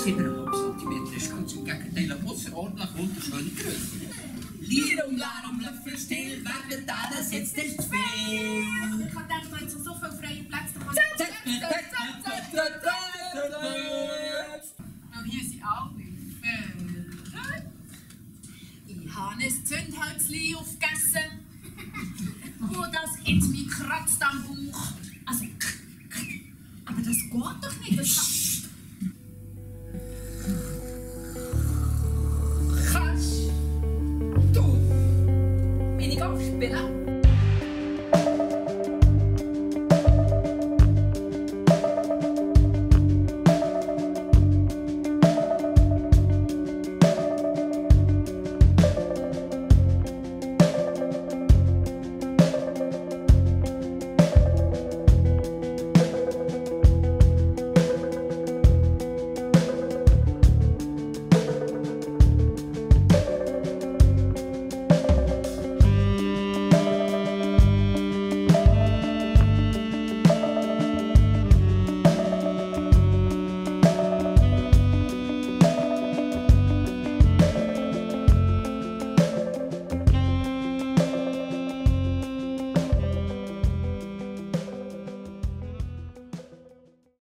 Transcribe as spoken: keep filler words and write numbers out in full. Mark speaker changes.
Speaker 1: siebeneinhalb Zentimeter ist ganz im Gegenteil außerordentlich wunderschöne Größe. Lirum, larum, Löffel still, wer wird alles jetzt nicht zu viel?
Speaker 2: Ich habe gedacht, du hast so viele freie Plätze, da kann ich... Und hier sind alle Vögel. Ich habe ein Zündhölzchen aufgegessen. Und das hat mich kratzt am Bauch. Also, aber das geht doch nicht. Das kann...